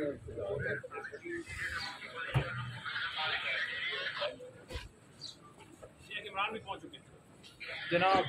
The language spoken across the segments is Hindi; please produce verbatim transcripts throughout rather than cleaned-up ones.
शेख इमरान भी पहुंच चुके हैं जनाब।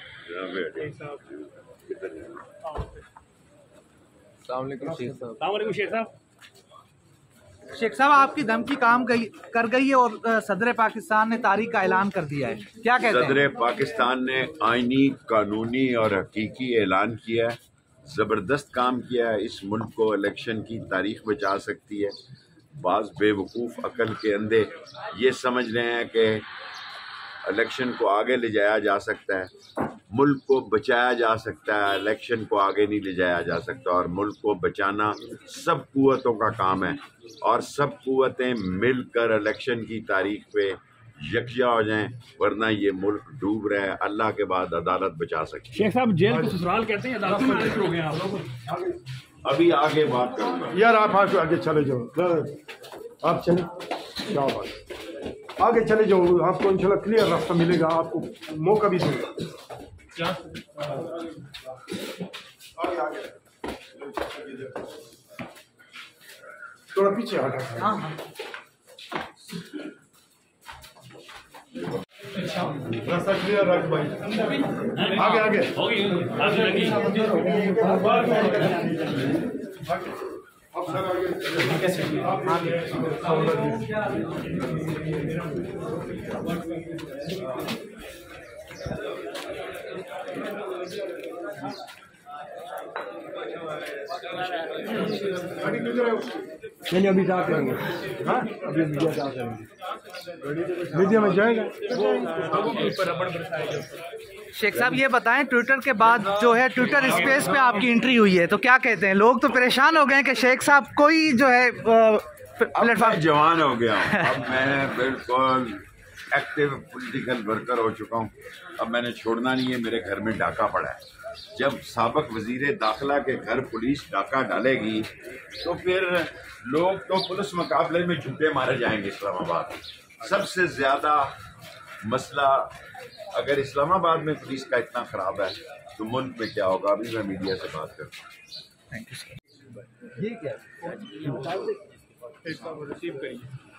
शेख साहब, शेख साहब आपकी धमकी काम गई कर गई है और सदर पाकिस्तान ने तारीख का ऐलान कर दिया है, क्या कहते हैं? सदर पाकिस्तान ने आईनी, कानूनी और हकीकी ऐलान किया है, ज़बरदस्त काम किया है। इस मुल्क को इलेक्शन की तारीख बचा सकती है। बाज़ बेवकूफ़ अकल के अंधे ये समझ रहे हैं कि इलेक्शन को आगे ले जाया जा सकता है, मुल्क को बचाया जा सकता है, इलेक्शन को आगे नहीं ले जाया जा सकता। और मुल्क को बचाना सब कुव्वतों का काम है और सब कुव्वतें मिलकर इलेक्शन की तारीख पे यकजा हो जाएं, वरना ये मुल्क डूब रहा है। अल्लाह के बाद अदालत बचा सकती है। शेख साहब जेल को ससुराल कहते हैं, अदालत में हो गए आप। अभी आगे बात करूँगा यार, आप आगे चले जाओ, आप चले जाओ, आगे चले जाओ, आपको इंशाल्लाह क्लियर रास्ता मिलेगा, आपको मौका भी देगा। क्या आगे आगे थोड़ा पीछे हटा। हाँ हाँ रास्ता क्लियर रख भाई, आगे आगे हो गई आप सर आगे कैसे आप नहीं अभी क्या करेंगे? हाँ अभी मीडिया क्या करेंगे? मीडिया में जाएगा। शेख साहब ये बताएं, ट्विटर के बाद जो है ट्विटर स्पेस पे आपकी एंट्री हुई है, तो क्या कहते हैं? लोग तो परेशान हो गए हैं कि शेख साहब कोई जो है प्लेटफॉर्म जवान हो गया हूँ, अब मैं बिल्कुल एक्टिव पॉलिटिकल वर्कर हो चुका हूँ। अब मैंने छोड़ना नहीं है, मेरे घर में डाका पड़ा है। जब साबिक वजीर दाखिला के घर पुलिस डाका डालेगी तो फिर लोग तो पुलिस मुकाबले में झूठे मारे जाएंगे। इस्लामाबाद सबसे ज्यादा मसला अगर इस्लामाबाद में पुलिस का इतना खराब है तो मुल्क में क्या होगा? अभी मैं मीडिया से बात करता हूँ। Thank you sir. रिसीव करिए।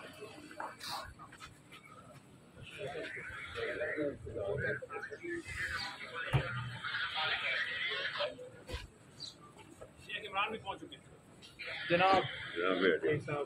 शेख इमरान भी पहुंच चुके हैं जनाब। शेख साहब,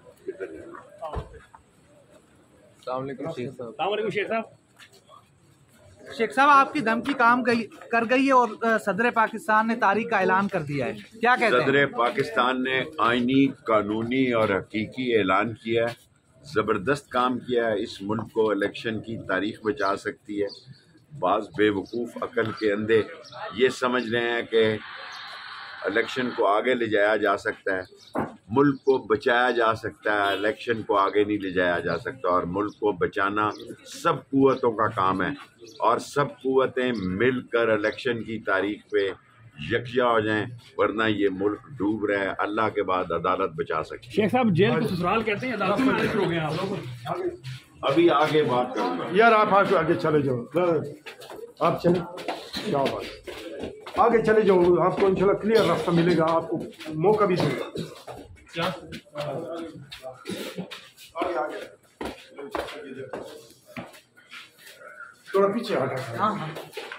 शेख साहब। शेख साहब आपकी धमकी काम गई कर गई है और सदर पाकिस्तान ने तारीख का ऐलान कर दिया है, क्या कहते हैं? सदर पाकिस्तान ने आईनी, कानूनी और हकीकी ऐलान किया है, ज़बरदस्त काम किया है। इस मुल्क को इलेक्शन की तारीख बचा सकती है। बाज़ बेवकूफ़ अकल के अंधे ये समझ रहे हैं कि इलेक्शन को आगे ले जाया जा सकता है, मुल्क को बचाया जा सकता है, इलेक्शन को आगे नहीं ले जाया जा सकता। और मुल्क को बचाना सब कुव्वतों का काम है और सब कुव्वतें मिलकर इलेक्शन की तारीख पे यकजा हो जाएं, वरना ये मुल्क डूब रहा है। अल्लाह के बाद अदालत बचा सकती है। शेख साहब जेल को ससुराल कहते हैं, अदालत में हो गए आप। अभी आगे बात करूँगा यार, आप आगे चले जाओ, आप चले जाओ, आगे चले जाओ, आपको इंशाल्लाह क्लियर रास्ता मिलेगा, आपको मौका भी देगा। क्या आगे आगे थोड़ा पीछे हटा। हाँ हाँ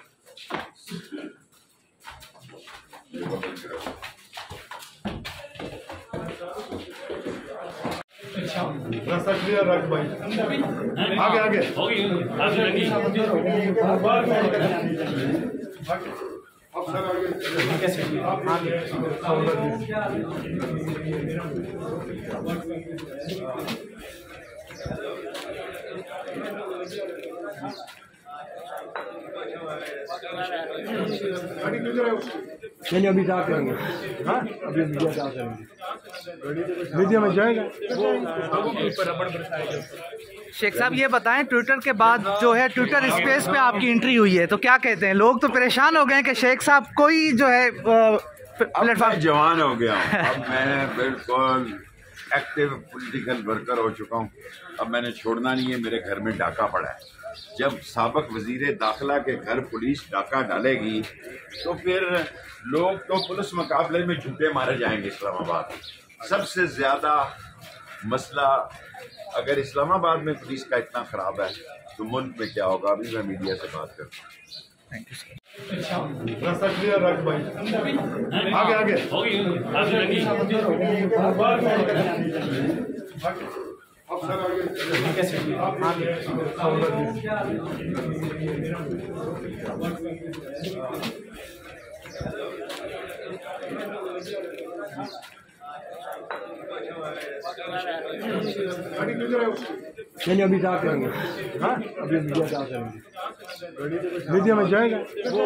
रास्ता क्लियर रख भाई, आगे आगे हो गई आप सर आगे कैसे आप नहीं अभी क्या करेंगे? हाँ अभी मीडिया क्या करेंगे? मीडिया में जाएगा। शेख साहब ये बताएं, ट्विटर के बाद जो है ट्विटर स्पेस पे आपकी एंट्री हुई है, तो क्या कहते हैं? लोग तो परेशान हो गए हैं कि शेख साहब कोई जो है प्लेटफॉर्म जवान हो गया हूँ, अब मैं बिल्कुल एक्टिव पॉलिटिकल वर्कर हो चुका हूँ। अब मैंने छोड़ना नहीं है, मेरे घर में डाका पड़ा है। जब साबिक वजीर दाखिला के घर पुलिस डाका डालेगी तो फिर लोग तो पुलिस मुकाबले में झूठे मारे जाएंगे। इस्लामाबाद सबसे ज्यादा मसला अगर इस्लामाबाद में पुलिस का इतना खराब है तो मुल्क में क्या होगा। अभी मैं मीडिया से बात करता हूँ। Thank you sir. रास्ता क्लियर रख भाई, आगे आगे अब सर आगे नहीं अभी क्या करेंगे। हाँ अभी मीडिया क्या करेंगे, मीडिया में जाएगा।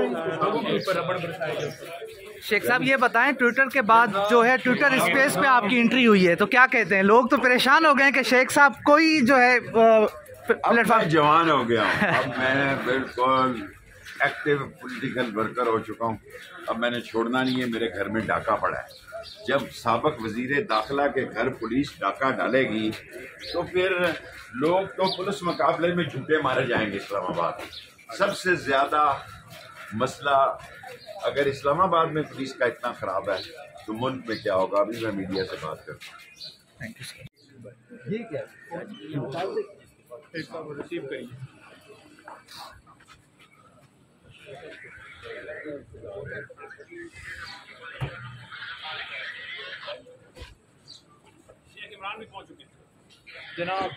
शेख साहब ये बताएं, ट्विटर के बाद जो है ट्विटर स्पेस पे आपकी एंट्री हुई है, तो क्या कहते हैं लोग? तो परेशान हो गए हैं कि शेख साहब कोई जो है प्लेटफॉर्म जवान हो गया हूँ, अब मैं बिल्कुल एक्टिव पॉलिटिकल वर्कर हो चुका हूँ। अब मैंने छोड़ना नहीं है। मेरे घर में डाका पड़ा है। जब साबक वजीर दाखिला के घर पुलिस डाका डालेगी तो फिर लोग तो पुलिस मुकाबले में झूठे मारे जाएंगे। इस्लामाबाद सबसे ज्यादा मसला अगर इस्लामाबाद में पुलिस का इतना खराब है तो मुल्क में क्या होगा। अभी मैं मीडिया से बात करता हूँ। Thank you sir. ठीक है, रिसीव करिए। शेख इमरान भी पहुंच चुके हैं जनाब।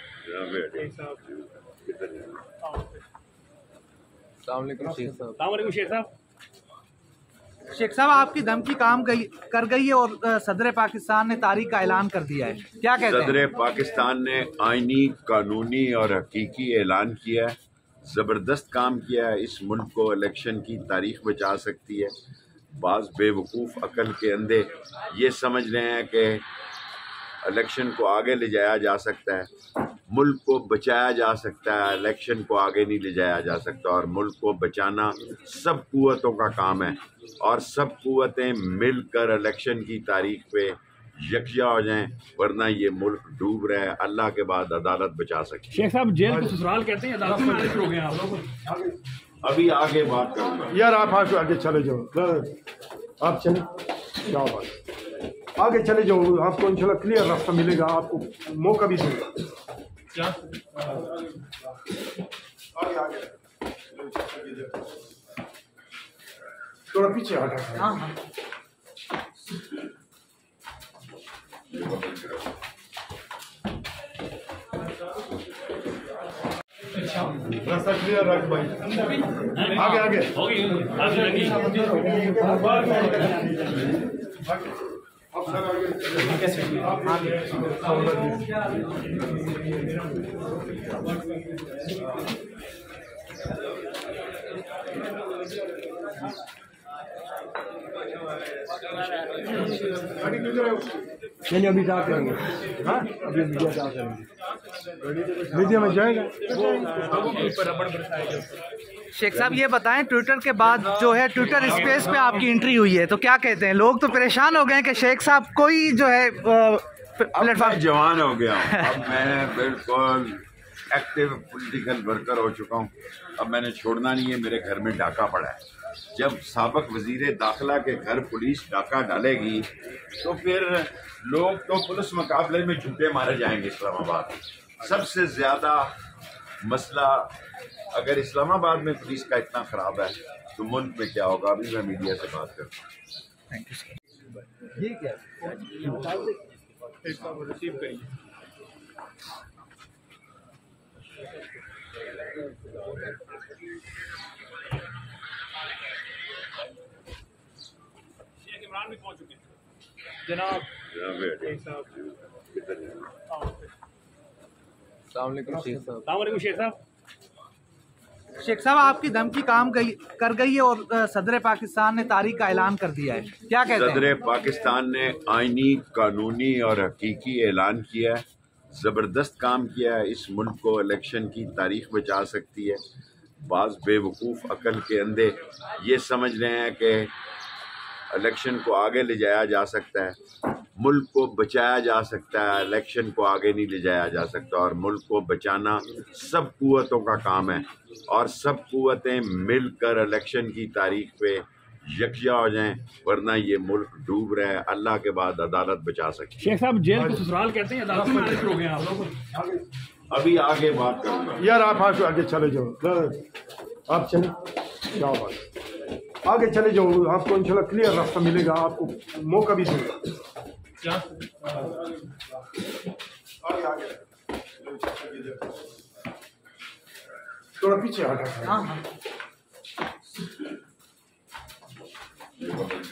सलामुअलैकुम शेख साहब। शेख साहब आपकी धमकी काम गई कर गई है और अ, सदर पाकिस्तान ने तारीख का ऐलान कर दिया है, क्या कहते हैं? सदर पाकिस्तान ने आईनी, कानूनी और हकीकी ऐलान किया है। ज़बरदस्त काम किया है। इस मुल्क को इलेक्शन की तारीख बचा सकती है। बाज़ बेवकूफ़ अकल के अंधे ये समझ रहे हैं कि इलेक्शन को आगे ले जाया जा सकता है, मुल्क को बचाया जा सकता है, इलेक्शन को आगे नहीं ले जाया जा सकता। और मुल्क को बचाना सब कुव्वतों का काम है और सब कुव्वतें मिलकर इलेक्शन की तारीख पे यकजा हो जाएं, वरना ये मुल्क डूब रहा है। अल्लाह के बाद अदालत बचा सकती है। शेख साहब जेल को ससुराल कहते हैं, अदालत में हो गए आप। अभी आगे बात करूँगा। यार आप आगे आगे चले जाओ, आप चले जाओ, बात आगे चले जाओ, आपको इंशाल्लाह क्लियर रास्ता मिलेगा, आपको मौका भी देगा। क्या आगे आगे थोड़ा पीछे हटा। हाँ हाँ रास्ता क्लियर रख भाई, आगे आगे अब सर आगे नहीं अभी क्या करेंगे। हाँ अभी मीडिया क्या करेंगे, मीडिया में जाएगा। शेख साहब ये बताएं, ट्विटर के बाद जो है ट्विटर स्पेस पे आपकी एंट्री हुई है, तो क्या कहते हैं लोग? तो परेशान हो गए हैं कि शेख साहब कोई जो है प्लेटफॉर्म जवान हो गया हूँ, अब मैं बिल्कुल एक्टिव पॉलिटिकल वर्कर हो चुका हूँ। अब मैंने छोड़ना नहीं है। मेरे घर में डाका पड़ा है। जब साबक वजीर दाखिला के घर पुलिस डाका डालेगी तो फिर लोग तो पुलिस मुकाबले में झूठे मारे जाएंगे। इस्लामाबाद सबसे ज्यादा मसला अगर इस्लामाबाद में पुलिस का इतना खराब है तो मुल्क में क्या होगा। अभी मैं मीडिया से बात करता हूँ। Thank you sir. ठीक है, रिसीव करिए। शेख इमरान भी पहुंच चुके हैं जनाब। सलामुअलैकुम शेख साहब। शेख साहब आपकी धमकी काम गई कर गई है और अ, सदर पाकिस्तान ने तारीख का ऐलान कर दिया है, क्या कहते हैं? सदर पाकिस्तान ने आईनी, कानूनी और हकीकी ऐलान किया है। ज़बरदस्त काम किया है। इस मुल्क को इलेक्शन की तारीख बचा सकती है। बाज़ बेवकूफ़ अकल के अंधे ये समझ रहे हैं कि इलेक्शन को आगे ले जाया जा सकता है, मुल्क को बचाया जा सकता है, इलेक्शन को आगे नहीं ले जाया जा सकता। और मुल्क को बचाना सब कुव्वतों का काम है और सब कुव्वतें मिलकर इलेक्शन की तारीख पे यकजा हो जाएं, वरना ये मुल्क डूब रहा है। अल्लाह के बाद अदालत बचा सकती है। शेख साहब जेल को ससुराल कहते हैं, अदालत में आने शुरू हो गए आप लोग। अभी आगे बात करूंगा। यार आप आगे आगे चले जाओ, आप चले जाओ, बस आगे चले जाओ, आपको इंशाल्लाह क्लियर रास्ता मिलेगा, आपको मौका भी दूंगा। आगे आगे थोड़ा पीछे हटा। हाँ हाँ